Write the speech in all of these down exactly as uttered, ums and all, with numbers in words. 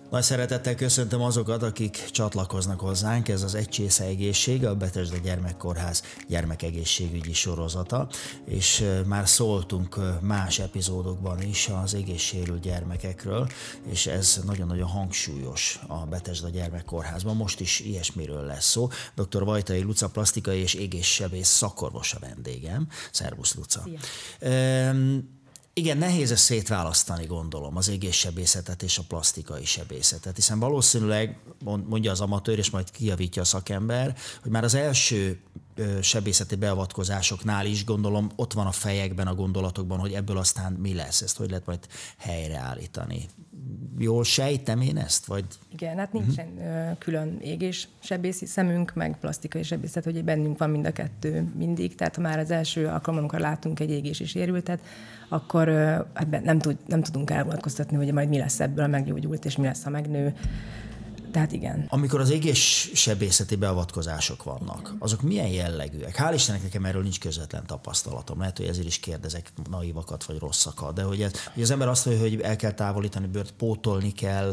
Nagy szeretettel köszöntöm azokat, akik csatlakoznak hozzánk. Ez az Egy csésze egészség, a Betesda Gyermekkórház gyermekegészségügyi sorozata, és már szóltunk más epizódokban is az égéssérült gyermekekről, és ez nagyon-nagyon hangsúlyos a Betesda Gyermekkórházban. Most is ilyesmiről lesz szó. dr. Vajtai Luca, plastikai és égéssebész szakorvos a vendégem. Szervusz, Luca! Szia. Igen, nehéz ezt szétválasztani, gondolom, az égéssebészetet és a plastikai sebészetet, hiszen valószínűleg, mondja az amatőr, és majd kijavítja a szakember, hogy már az első sebészeti beavatkozásoknál is, gondolom, ott van a fejekben, a gondolatokban, hogy ebből aztán mi lesz, ezt hogy lehet majd helyreállítani. Jól sejtem én ezt? Vagy? Igen, hát nincsen uh-huh. külön égéssebészi szemünk, meg plastikai sebészet, hogy bennünk van mind a kettő mindig, tehát ha már az első alkalommal, amikor látunk egy égési sérültet, akkor hát nem, tud, nem tudunk elvonatkoztatni, hogy majd mi lesz ebből a meggyógyult, és mi lesz, ha megnő. Tehát igen. Amikor az égéssebészeti beavatkozások vannak, igen. azok milyen jellegűek? Hál' Istennek nekem erről nincs közvetlen tapasztalatom. Lehet, hogy ezért is kérdezek naívakat vagy rosszakat. De hogy, ez, hogy az ember azt mondja, hogy el kell távolítani bőrt, pótolni kell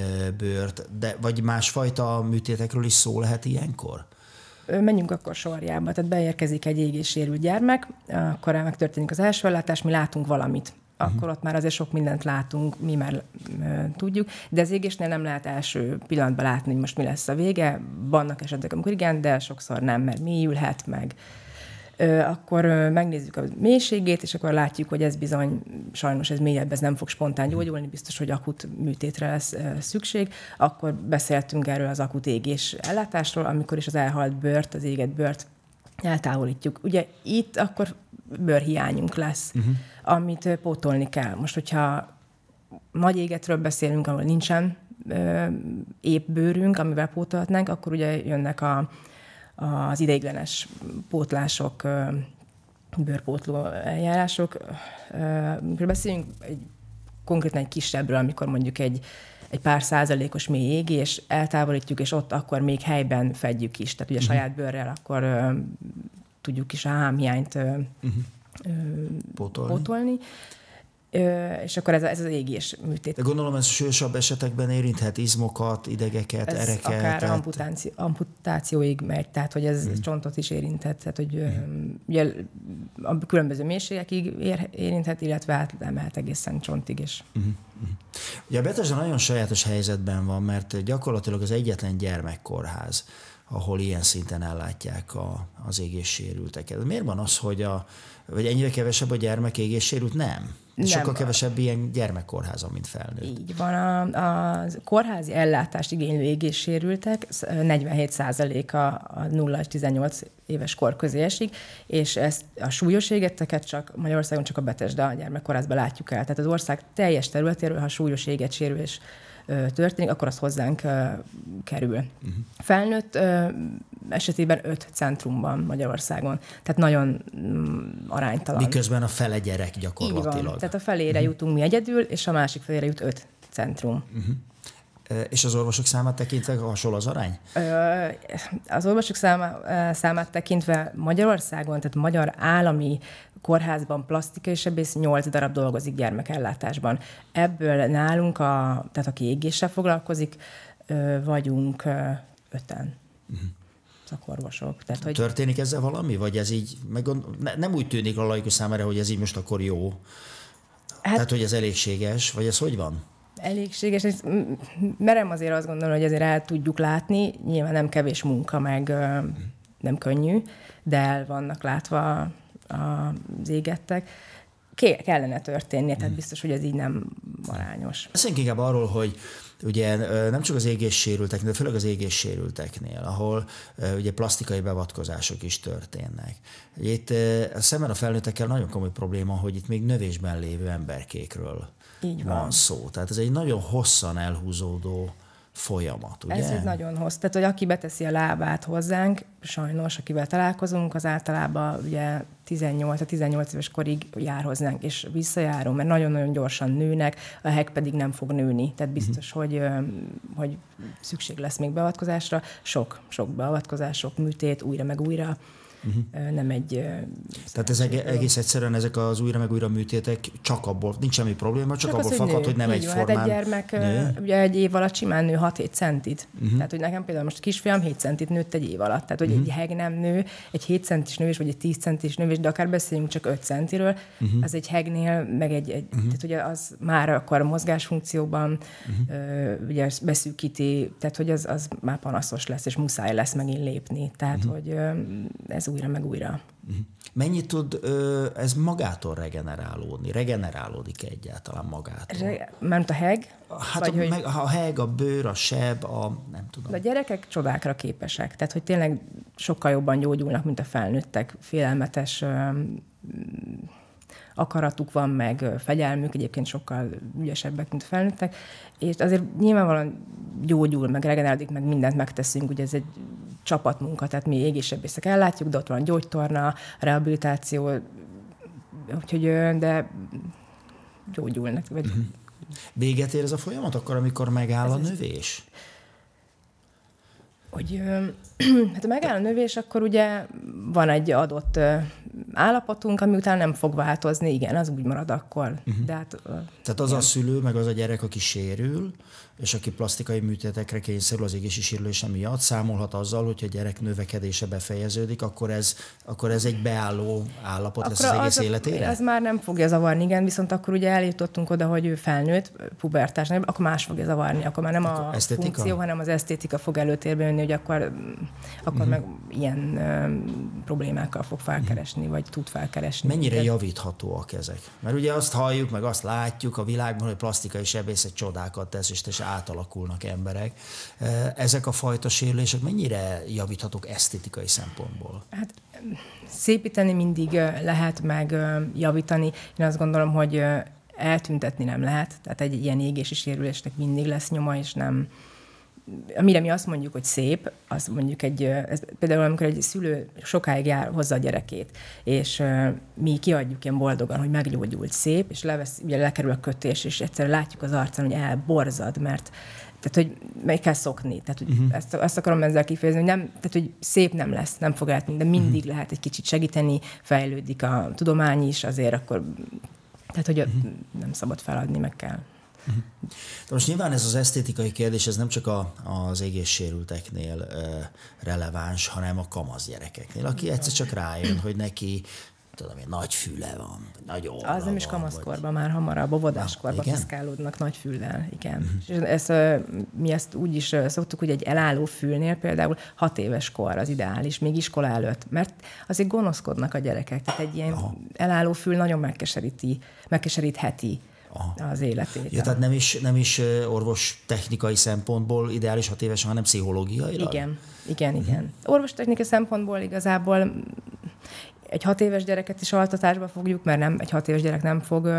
bőrt, de vagy másfajta műtétekről is szó lehet ilyenkor? Menjünk akkor sorjába. Tehát beérkezik egy égéssérült gyermek, akkor megtörténik az első ellátás, mi látunk valamit. Akkor uh-huh. ott már azért sok mindent látunk, mi már uh, tudjuk, de az égésnél nem lehet első pillanatban látni, hogy most mi lesz a vége. Vannak esetek, amikor igen, de sokszor nem, mert mélyülhet meg. Uh, akkor uh, megnézzük a mélységét, és akkor látjuk, hogy ez bizony, sajnos ez mélyebb, ez nem fog spontán gyógyulni, biztos, hogy akut műtétre lesz uh, szükség. Akkor beszéltünk erről az akut égés ellátásról, amikor is az elhalt bőrt, az égett bőrt eltávolítjuk. Ugye itt akkor bőrhiányunk lesz, uh-huh. amit pótolni kell. Most, hogyha nagy égetről beszélünk, ahol nincsen ö, épp bőrünk, amivel pótolhatnánk, akkor ugye jönnek a, az ideiglenes pótlások, ö, bőrpótló eljárások. Amikor beszélünk egy, konkrétan egy kisebbről, amikor mondjuk egy, egy pár százalékos mély égés, eltávolítjuk, és ott akkor még helyben fedjük is. Tehát ugye uh-huh. saját bőrrel akkor ö, tudjuk is a hámhiányt ö, uh-huh. ö, pótolni. pótolni. Ö, és akkor ez, ez az égés műtét. De gondolom, ez súlyosabb esetekben érinthet izmokat, idegeket, ez ereket. Akár tehát... amputáció, amputációig megy, tehát hogy ez uh-huh. csontot is érinthet, tehát hogy uh-huh. ugye, a különböző mélységekig ér, érinthet, illetve hát emelhet egészen csontig is. Uh-huh. Uh-huh. Ugye a Betesda nagyon sajátos helyzetben van, mert gyakorlatilag az egyetlen gyermekkórház, ahol ilyen szinten ellátják a, az égéssérülteket. Miért van az, hogy a, vagy ennyire kevesebb a gyermek égéssérült? Nem. De Nem. Sokkal kevesebb ilyen gyermekkórháza, mint felnőtt. Így van. A, a kórházi ellátást igénylő égéssérültek negyvenhét százaléka a nulla és tizennyolc éves kor közé esik, és ezt a súlyos égetteket csak Magyarországon csak a Betesda gyermekkórházban látjuk el. Tehát az ország teljes területéről, ha súlyos égettsérülés történik, akkor az hozzánk uh, kerül. Uh-huh. Felnőtt uh, esetében öt centrumban Magyarországon. Tehát nagyon um, aránytalan. Miközben a fele gyerek gyakorlatilag. Így van. Tehát a felére uh-huh. jutunk mi egyedül, és a másik felére jut öt centrum. Uh-huh. És az orvosok számát tekintve hasonló az arány? Az orvosok számát tekintve Magyarországon, tehát magyar állami kórházban plastikai sebész nyolc darab dolgozik gyermekellátásban. Ebből nálunk, a, tehát aki égéssel foglalkozik, vagyunk öten. Uh-huh. Szakorvosok. Tehát, hogy... Történik ezzel valami? Vagy ez így, meg nem úgy tűnik a laikus számára, hogy ez így most akkor jó? Hát... Tehát, hogy ez elégséges? Vagy ez hogy van? Elégséges. Merem azért azt gondolom, hogy ezért el tudjuk látni. Nyilván nem kevés munka, meg uh, nem könnyű, de el vannak látva az égettek. Ké- kellene történnie, tehát biztos, hogy ez így nem arányos. Beszéljünk inkább arról, hogy ugye nem csak az égéssérülteknél, de főleg az égéssérülteknél, ahol ugye plastikai beavatkozások is történnek. Ugye itt szemben a felnőttekkel nagyon komoly probléma, hogy itt még növésben lévő emberkékről így van. van szó. Tehát ez egy nagyon hosszan elhúzódó folyamat, ugye? Ez egy nagyon hossz. Tehát, hogy aki beteszi a lábát hozzánk, sajnos, akivel találkozunk, az általában ugye tizennyolc éves korig jár hozzánk, és visszajárunk, mert nagyon-nagyon gyorsan nőnek, a heg pedig nem fog nőni. Tehát biztos, uh-huh. hogy, hogy szükség lesz még beavatkozásra. Sok, sok beavatkozás, sok műtét, újra meg újra. uh-huh. nem egy... Tehát ez egész egyszerűen ezek az újra meg újra műtétek csak abból, nincs semmi probléma, csak, csak abból az, fakad, hogy, hogy nem egyformán hát egy gyermek nő. Ugye egy év alatt simán nő hat-hét centit. Uh-huh. Tehát, hogy nekem például most kisfiam hét centit nőtt egy év alatt. Tehát, hogy uh-huh. egy heg nem nő, egy hét centis növés, vagy egy tíz centis növés, de akár beszéljünk csak öt centiről, uh-huh. az egy hegnél, meg egy, egy uh-huh. tehát ugye az már akkor a mozgásfunkcióban uh-huh. ö, ugye beszűkíti, tehát hogy az, az már panaszos lesz, és muszáj lesz megint lépni. Tehát, uh-huh. hogy ö, ez újra meg újra. Uh-huh. Mennyit tud ö, ez magától regenerálódni? Regenerálódik egyáltalán magától? Re- Mert a heg? Hát a, hogy... meg, a heg, a bőr, a seb, a nem tudom. De a gyerekek csodákra képesek. Tehát, hogy tényleg sokkal jobban gyógyulnak, mint a felnőttek. Félelmetes ö, akaratuk van, meg fegyelmük, egyébként sokkal ügyesebbek, mint a felnőttek. És azért nyilvánvalóan gyógyul, meg regenerálódik, meg mindent megteszünk. Ugye ez egy csapatmunka, tehát mi égéssebészek ellátjuk, de ott van gyógytorna, rehabilitáció, úgyhogy, de gyógyulnak. Vagy... Uh-huh. Véget ér ez a folyamat akkor, amikor megáll ez a növés? Hogy, hát ha megáll a növés, akkor ugye van egy adott állapotunk, ami után nem fog változni, igen, az úgy marad akkor. Uh-huh. De hát, Tehát az igen. a szülő, meg az a gyerek, aki sérül, és aki plastikai műtétekre kényszerül az égési sérülése miatt, számolhat azzal, hogyha a gyerek növekedése befejeződik, akkor ez, akkor ez egy beálló állapot akkor lesz az egész az, életére? Ez már nem fogja zavarni, igen, viszont akkor ugye eljutottunk oda, hogy ő felnőtt, pubertás, akkor más fogja zavarni, akkor már nem akkor a esztétika? Funkció, hanem az esztétika fog előtérbe jönni, hogy akkor, akkor uh-huh. meg ilyen uh, problémákkal fog felkeresni, uh-huh. vagy tud felkeresni. Mennyire minket. Javíthatóak ezek? Mert ugye azt halljuk, meg azt látjuk a világban, hogy plastikai sebészet csodákat tesz, és teljesen átalakulnak emberek. Ezek a fajta sérülések mennyire javíthatók esztétikai szempontból? Hát szépíteni mindig lehet, meg javítani. Én azt gondolom, hogy eltüntetni nem lehet. Tehát egy ilyen égési sérülésnek mindig lesz nyoma, és nem... Amire mi azt mondjuk, hogy szép, az mondjuk egy, ez például amikor egy szülő sokáig jár hozzá a gyerekét, és uh, mi kiadjuk ilyen boldogan, hogy meggyógyult, szép, és levesz, ugye lekerül a kötés, és egyszerűen látjuk az arcán, hogy elborzad, mert tehát, hogy meg kell szokni. Tehát, hogy uh-huh. ezt, ezt akarom ezzel kifejezni, hogy, nem, tehát, hogy szép nem lesz, nem fog eltűnni, de mindig uh-huh. lehet egy kicsit segíteni, fejlődik a tudomány is, azért akkor, tehát, hogy uh-huh. nem szabad feladni, meg kell. Uh-huh. De most nyilván ez az esztétikai kérdés, ez nem csak a, az égéssérülteknél uh, releváns, hanem a kamasz gyerekeknél, aki egyszer csak rájön, hogy neki tudom én, nagy füle van, nagy orra az nem is kamaszkorban, vagy... már hamarabb, óvodáskorban piszkálódnak nagy füllel, igen. Uh-huh. És ezt, mi ezt úgy is szoktuk, hogy egy elálló fülnél például hat éves kor az ideális, még iskola előtt, mert azért gonoszkodnak a gyerekek, tehát egy ilyen Aha. elálló fül nagyon megkeseríti, megkeserítheti Aha. az életét. Ja, tehát nem is, nem is orvos technikai szempontból ideális hat évesen, hanem pszichológiailag? Igen, igen, uh-huh. igen. Orvos technikai szempontból igazából egy hat éves gyereket is altatásba fogjuk, mert nem, egy hat éves gyerek nem fog,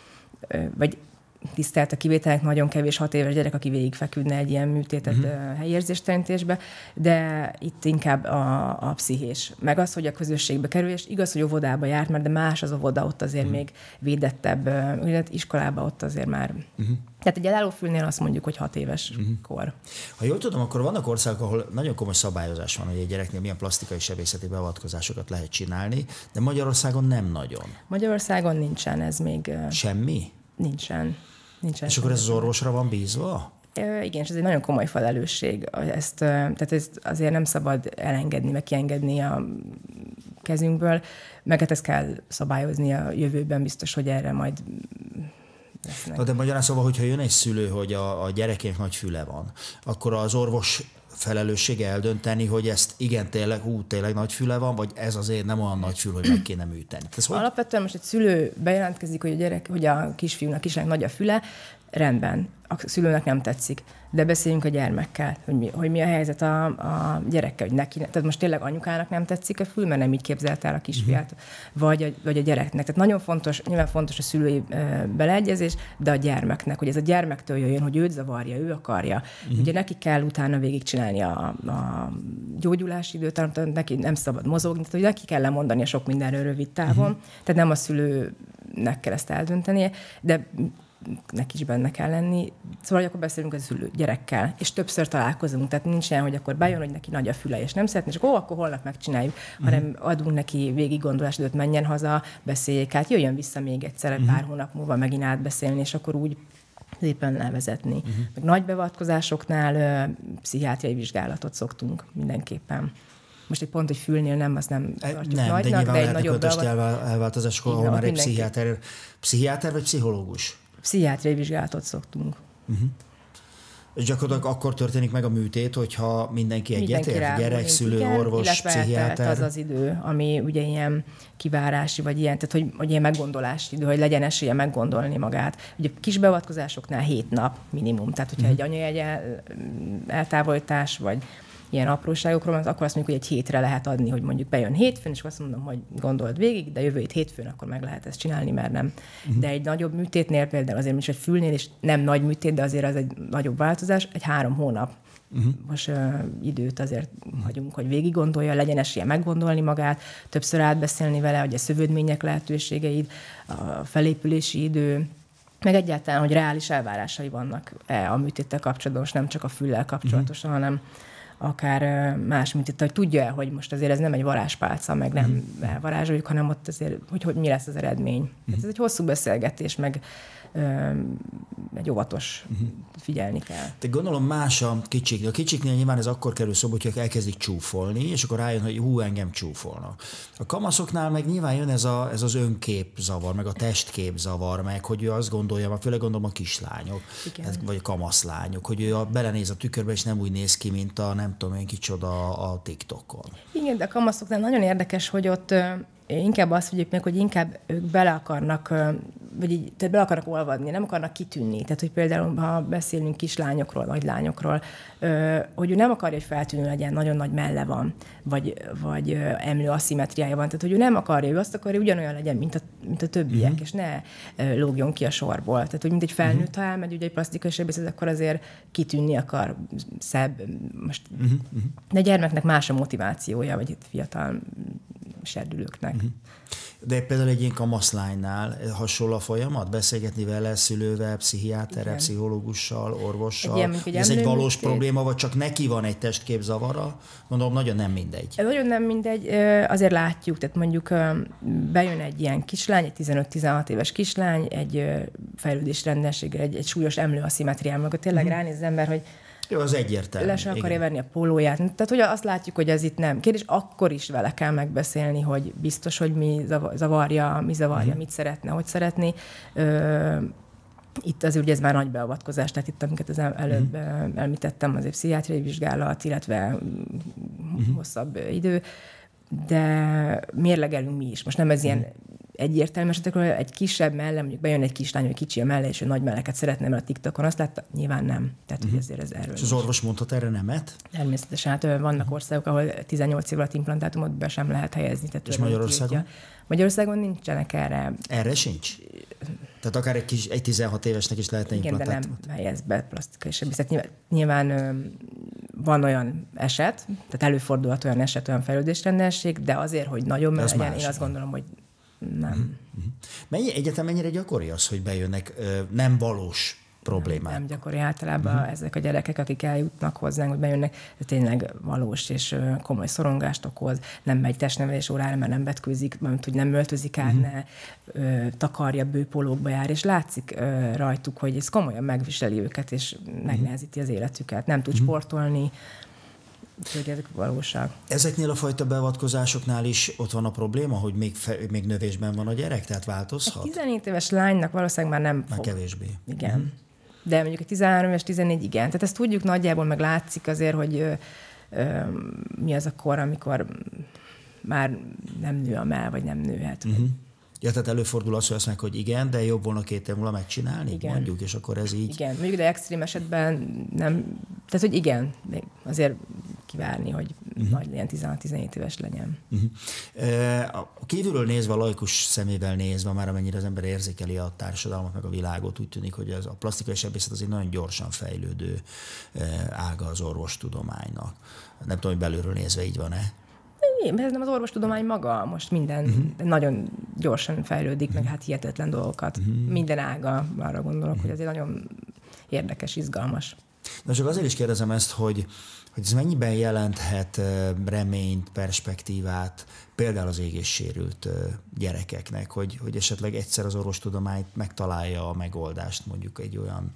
vagy tisztelt a kivételek, nagyon kevés hat éves gyerek, aki végigfeküdne egy ilyen műtétet uh-huh. helyérzéstelenítésbe, de itt inkább a, a pszichés. Meg az, hogy a közösségbe kerül, és igaz, hogy óvodába járt, mert de más az óvoda, ott azért uh-huh. még védettebb, illetve iskolába ott azért már. Uh-huh. Tehát egy elállófülnél azt mondjuk, hogy hat éves uh-huh. kor. Ha jól tudom, akkor vannak országok, ahol nagyon komoly szabályozás van, hogy egy gyereknél milyen plastikai sebészeti beavatkozásokat lehet csinálni, de Magyarországon nem nagyon. Magyarországon nincsen ez még. Semmi? Nincsen. Nincsen. És akkor ez az orvosra van bízva? E, igen, és ez egy nagyon komoly felelősség. Ezt, tehát ezt azért nem szabad elengedni, meg kiengedni a kezünkből, meg hát ezt kell szabályozni a jövőben, biztos, hogy erre majd lesznek. Na, de magyarán szóval, hogyha jön egy szülő, hogy a, a gyerekének nagy füle van, akkor az orvos felelőssége eldönteni, hogy ezt igen, tényleg, hú, tényleg nagy füle van, vagy ez azért nem olyan nagy fül, hogy meg kéne műteni. Alapvetően most egy szülő bejelentkezik, hogy a gyerek, hogy a kisfiúnak, kislának nagy a füle, rendben, a szülőnek nem tetszik. De beszéljünk a gyermekkel, hogy mi, hogy mi a helyzet a, a gyerekkel, hogy neki, tehát most tényleg anyukának nem tetszik a fül, mert nem így képzelte el a kisfiát, uh-huh. vagy, a, vagy a gyereknek. Tehát nagyon fontos, nyilván fontos a szülői e, beleegyezés, de a gyermeknek, hogy ez a gyermektől jöjjön, hogy őt zavarja, ő akarja. Uh-huh. Ugye neki kell utána végigcsinálni a, a gyógyulási időt, neki nem szabad mozogni, tehát hogy neki kell lemondani a sok mindenről rövid távon, uh-huh. tehát nem a szülőnek kell ezt eldöntenie, de szülőnek is benne kell lenni. Szóval akkor beszélünk az szülő gyerekkel, és többször találkozunk, tehát nincs olyan, hogy akkor bejön, hogy neki nagy a füle, és nem szeretné, és akkor, ó, akkor holnap megcsináljuk, uh-huh. hanem adunk neki végig gondolásidőt, menjen haza, beszéljék át, jöjjön vissza még egyszer, uh-huh. pár hónap múlva megint átbeszélni, és akkor úgy szépen levezetni. Uh-huh. Meg nagy beavatkozásoknál ö, pszichiátriai vizsgálatot szoktunk mindenképpen. Most egy pont, hogy fülnél nem, az nem tartjuk nem, nagynak, de, de egy nagyobb beavat... elváltozások, ahol már egy pszichiáter, pszichiáter vagy pszichológus? Pszichiátriai vizsgálatot szoktunk. Uh-huh. És gyakorlatilag akkor történik meg a műtét, hogyha mindenki egyetért, gyerek, szülő, igen, orvos, pszichiáter. Az az idő, ami ugye ilyen kivárási, vagy ilyen, tehát hogy, hogy ilyen meggondolási idő, hogy legyen esélye meggondolni magát. Ugye kis beavatkozásoknál hét nap minimum, tehát hogyha uh-huh. egy anyajegy eltávolítás, vagy ilyen apróságokról, akkor azt mondjuk, hogy egy hétre lehet adni, hogy mondjuk bejön hétfőn, és azt mondom, hogy gondold végig, de jövő hét hétfőn akkor meg lehet ezt csinálni, mert nem. Uh-huh. De egy nagyobb műtétnél például azért is egy fülnél, és nem nagy műtét, de azért az egy nagyobb változás, egy három hónap. Uh-huh. Most uh, időt azért hagyunk, hogy végig gondolja, legyen esélye meggondolni magát, többször átbeszélni vele, hogy a szövődmények lehetőségeid, a felépülési idő, meg egyáltalán, hogy reális elvárásai vannak a műtéttel kapcsolatban, most nem csak a füllel kapcsolatosan, uh-huh. hanem akár más, mint itt, hogy tudja el, hogy most azért ez nem egy varázspálca, meg nem mm. elvarázsoljuk, hanem ott azért, hogy, hogy mi lesz az eredmény. Mm. Ez egy hosszú beszélgetés, meg ö, egy óvatos mm. figyelni kell. Te gondolom más a kicsik. A kicsiknél nyilván ez akkor kerül szóba, hogyha elkezdik csúfolni, és akkor rájön, hogy hú, engem csúfolnak. A kamaszoknál meg nyilván jön ez, a, ez az önképzavar, meg a testképzavar, meg hogy ő azt gondolja, főleg gondolom a kislányok, hát, vagy a kamaszlányok, hogy ő a, belenéz a tükörbe, és nem úgy néz ki, mint a nem tudom én kicsoda a TikTokon. Igen, de a kamaszoknál nagyon érdekes, hogy ott inkább azt figyeljuk meg, hogy inkább ők bele akarnak, vagy így, tehát bele akarnak olvadni, nem akarnak kitűnni. Tehát, hogy például, ha beszélünk kislányokról, nagylányokról, hogy ő nem akarja, hogy feltűnő legyen, nagyon nagy melle van, vagy, vagy emlő aszimmetriája van. Tehát, hogy ő nem akarja, ő azt akarja, hogy ugyanolyan legyen, mint a, mint a többiek, uh-huh. és ne lógjon ki a sorból. Tehát, hogy mint egy felnőtt, uh-huh. ha elmegy ugye egy plastikai sebészet, akkor azért kitűnni akar, szebb. Most. Uh-huh. De gyermeknek más a motivációja, vagy itt fiatal serdülőknek. Uh-huh. De például egy ilyen kamaszlánynál hasonló a folyamat? Beszélgetni vele, szülővel, pszichiáterrel, pszichológussal, orvossal? Egy ilyen, egy ez egy valós műtét. Probléma, vagy csak neki van egy testképzavara? Mondom, nagyon nem mindegy. Ez nagyon nem mindegy. Azért látjuk, tehát mondjuk bejön egy ilyen kislány, egy tizenöt-tizenhat éves kislány, egy fejlődésrendelséggel, egy, egy súlyos emlőaszimetriával, akkor tényleg uh-huh. ránéz az ember, hogy jó, az egyértelmű. Le se akarja venni a pólóját. Tehát, hogy azt látjuk, hogy ez itt nem. Kérdés, akkor is vele kell megbeszélni, hogy biztos, hogy mi zavarja, mi zavarja, mm. mit szeretne, hogy szeretné. Ö, itt azért ugye ez már nagy beavatkozás, tehát itt, amiket az előbb mm. említettem, azért pszichiátriai vizsgálat, illetve mm. hosszabb idő, de mérlegelünk mi is. Most nem ez mm. ilyen egyértelmű esetekről, egy kisebb melle, mondjuk bejön egy kislány, hogy kicsi a melle, és ő nagy melleket szeretne, mert a TikTokon azt látta, nyilván nem. Tehát, uh-huh. hogy ezért ez erről. És az orvos mondhat erre nemet? Természetesen, hát vannak uh-huh. országok, ahol tizennyolc év alatt implantátumot be sem lehet helyezni. Tehát és Magyarországon? Tiltja. Magyarországon nincsenek erre. Erre sincs? Tehát akár egy, kis, egy tizenhat évesnek is lehetne igen, implantátumot? Igen, de nem helyez be plastikai sebészet. Nyilván, nyilván van olyan eset, tehát előfordulhat olyan eset, olyan fejlődésrendelség, de azért, hogy nagyon meg legyen, én azt gondolom, hogy nem. Uh-huh. Mennyi, egyetem mennyire gyakori az, hogy bejönnek ö, nem valós problémák? Nem, nem gyakori általában uh-huh. ezek a gyerekek, akik eljutnak hozzánk, hogy bejönnek, de tényleg valós és ö, komoly szorongást okoz, nem megy testnevelés órára, mert nem vetkőzik, mert hogy nem öltözik át, uh-huh. ne ö, takarja, bőpolókba jár, és látszik ö, rajtuk, hogy ez komolyan megviseli őket, és uh-huh. megnehezíti az életüket. Nem tud uh-huh. sportolni, úgyhogy ezek valóság. Ezeknél a fajta beavatkozásoknál is ott van a probléma, hogy még, fe, még növésben van a gyerek, tehát változhat? A tizenhét éves lánynak valószínűleg már nem már fog. kevésbé. Igen. Uh-huh. De mondjuk a tizenhárom éves, tizennégy igen. Tehát ezt tudjuk nagyjából, meg látszik azért, hogy ö, ö, mi az a kor, amikor már nem nő a mell, vagy nem nőhet. Uh-huh. Ja, tehát előfordul az, hogy azt mondják, hogy igen, de jobb volna két év múlva megcsinálni, igen. mondjuk, és akkor ez így... Igen, mondjuk, de extrém esetben nem... Tehát, hogy igen, azért kivárni, hogy uh-huh. nagy legyen, tizenhat-tizenhét éves legyen. Uh-huh. A kívülről nézve, a laikus szemével nézve, már amennyire az ember érzékeli a társadalmat, meg a világot, úgy tűnik, hogy ez a plastikai sebészet az egy nagyon gyorsan fejlődő ága az orvostudománynak. Nem tudom, hogy belülről nézve így van-e? Ez nem az orvostudomány maga, most minden uh-huh. nagyon gyorsan fejlődik, uh-huh. meg hát hihetetlen dolgokat. Uh-huh. Minden ága, arra gondolok, uh-huh. hogy ez egy nagyon érdekes, izgalmas. Na csak azért is kérdezem ezt, hogy, hogy ez mennyiben jelenthet reményt, perspektívát például az égéssérült gyerekeknek, hogy, hogy esetleg egyszer az orvostudomány megtalálja a megoldást mondjuk egy olyan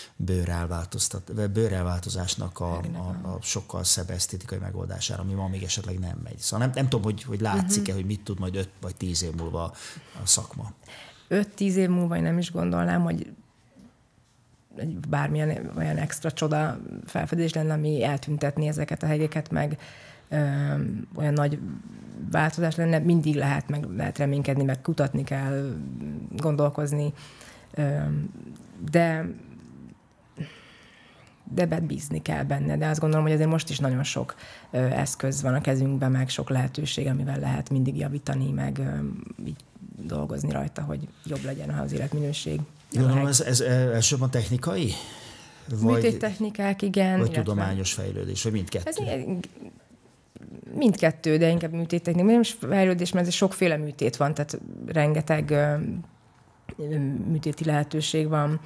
bőrelváltozásnak a, a, a sokkal szebb esztétikai megoldására, ami ma még esetleg nem megy. Szóval nem, nem tudom, hogy, hogy látszik-e, uh-huh. hogy mit tud majd öt vagy tíz év múlva a szakma. Öt-tíz év múlva én nem is gondolnám, hogy egy bármilyen olyan extra csoda felfedés lenne, ami eltüntetni ezeket a hegyeket, meg ö, olyan nagy változás lenne. Mindig lehet, meg lehet reménykedni, meg kutatni kell, gondolkozni, ö, de de bízni kell benne. De azt gondolom, hogy azért most is nagyon sok ö, eszköz van a kezünkben, meg sok lehetőség, amivel lehet mindig javítani, meg ö, így dolgozni rajta, hogy jobb legyen az életminőség. Gondolom, ez, ez elsősorban technikai? Vagy, műtéttechnikák, igen. Vagy tudományos fejlődés, vagy mindkettő? Ez mindkettő, de inkább műtéttechnika. Nem is fejlődés, mert ez sokféle műtét van, tehát rengeteg uh, műtéti lehetőség van.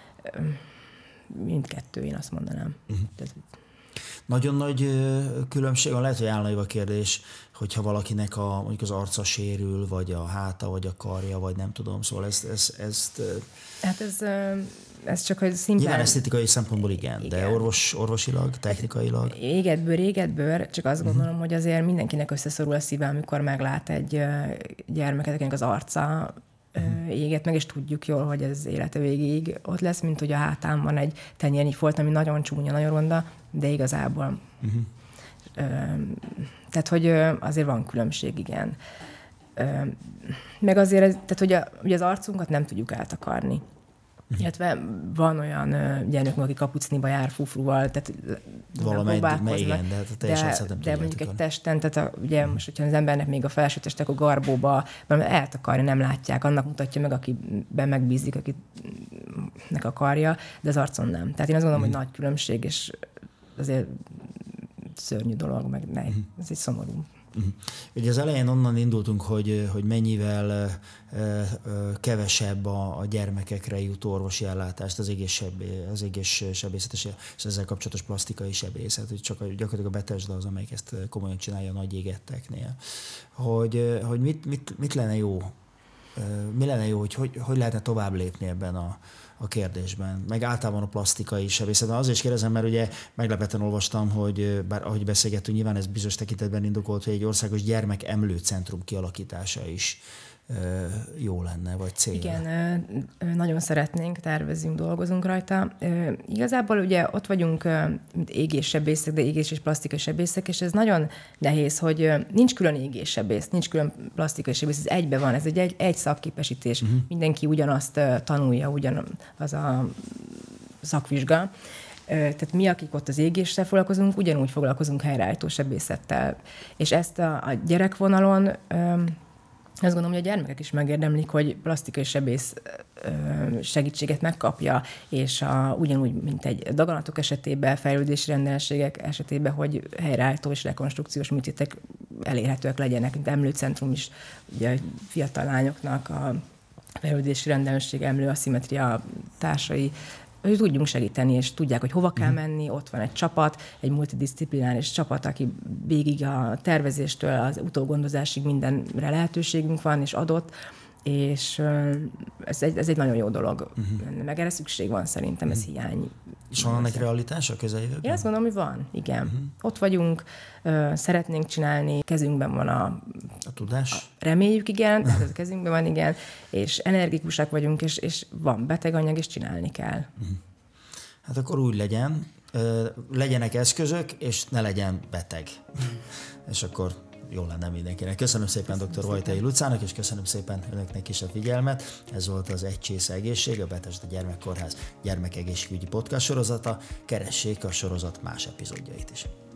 Mindkettő, én azt mondanám. Uh-huh. Tehát, nagyon nagy különbség van, lehet, hogy állandó a kérdés, hogyha valakinek a, mondjuk az arca sérül, vagy a háta, vagy a karja, vagy nem tudom, szóval ezt... ezt, ezt hát ez, ez csak, hogy szimplán... Nyilván esztétikai szempontból igen, igen. de orvos, orvosilag, technikailag... Égetbőr, égetbőr, csak azt gondolom, uh-huh. hogy azért mindenkinek összeszorul a szíve, amikor meglát egy gyermeket, akinek az arca uh-huh. éget meg, és tudjuk jól, hogy ez élete végéig ott lesz, mint hogy a hátán van egy tenyérnyi folt, ami nagyon csúnya, nagyon ronda, de igazából... Uh-huh. Ö, tehát, hogy azért van különbség, igen. Ö, meg azért, ez, tehát, hogy a, ugye az arcunkat nem tudjuk átakarni. Uh-huh. Illetve van olyan gyermek, aki kapucniba jár fufruval, tehát valamelyik, igen, de hát a teljes arcát nem de mondjuk egy testen, tehát a, ugye uh-huh. most, hogyha az embernek még a felső testek a garbóba, mert eltakarja, nem látják, annak mutatja meg, akiben megbízik, akinek akarja, de az arcon nem. Tehát én azt gondolom, uh-huh. hogy nagy különbség, és azért szörnyű dolog, meg ne, uh-huh. ez egy szomorú. Uh-huh. Ugye az elején onnan indultunk, hogy, hogy mennyivel uh, uh, kevesebb a, a gyermekekre jutó orvosi ellátást az égéssebészet, az égéssebészet és ezzel kapcsolatos plastikai sebészet, hogy csak a, gyakorlatilag a Bethesda az, amelyik ezt komolyan csinálja a nagy égetteknél. Hogy, hogy mit, mit, mit lenne jó? Mi lenne jó, hogy, hogy hogy lehetne tovább lépni ebben a, a kérdésben, meg általában a plastikai sebészetben. Azért is kérdezem, mert ugye meglepetten olvastam, hogy bár ahogy beszélgettünk, nyilván ez bizonyos tekintetben indokolt, hogy egy országos gyermekemlőcentrum kialakítása is jó lenne, vagy cél. Igen, nagyon szeretnénk, tervezünk, dolgozunk rajta. Igazából ugye ott vagyunk, mint égéssebészek, de égés és plastikai sebészek, és ez nagyon nehéz, hogy nincs külön égéssebész, nincs külön plastikai sebész, ez egybe van, ez egy, egy, egy szakképesítés. Uh-huh. Mindenki ugyanazt tanulja, ugyanaz a szakvizsga. Tehát mi, akik ott az égéssel foglalkozunk, ugyanúgy foglalkozunk helyreállító sebészettel. És ezt a, a gyerekvonalon azt gondolom, hogy a gyermekek is megérdemlik, hogy plastikai sebész segítséget megkapja, és a, ugyanúgy, mint egy daganatok esetében, fejlődési rendelségek esetében, hogy helyreállító és rekonstrukciós műtétek elérhetőek legyenek, mint emlőcentrum is, ugye fiatal lányoknak a fejlődési rendelség, emlő, aszimmetria társai, hogy tudjunk segíteni, és tudják, hogy hova kell menni, ott van egy csapat, egy multidisziplináris csapat, aki végig a tervezéstől az utógondozásig mindenre lehetőségünk van, és adott, és ez egy, ez egy nagyon jó dolog. Uh-huh. Meg erre szükség van szerintem, ez uh-huh. hiány. És van ennek realitása a közeljövőben? Én azt gondolom, hogy van, igen. Uh-huh. Ott vagyunk, szeretnénk csinálni, kezünkben van a... A tudás? A, reméljük, igen, tehát ez a kezünkben van, igen, és energikusak vagyunk, és, és van beteganyag, és csinálni kell. Uh-huh. Hát akkor úgy legyen, legyenek eszközök, és ne legyen beteg. És akkor jó lenne mindenkinek. Köszönöm szépen dr. Vajtai Lucának, és köszönöm szépen önöknek is a figyelmet. Ez volt az Egy csésze egészség, a Bethesda Gyermekkórház gyermekegészségügyi podcast sorozata. Keressék a sorozat más epizódjait is.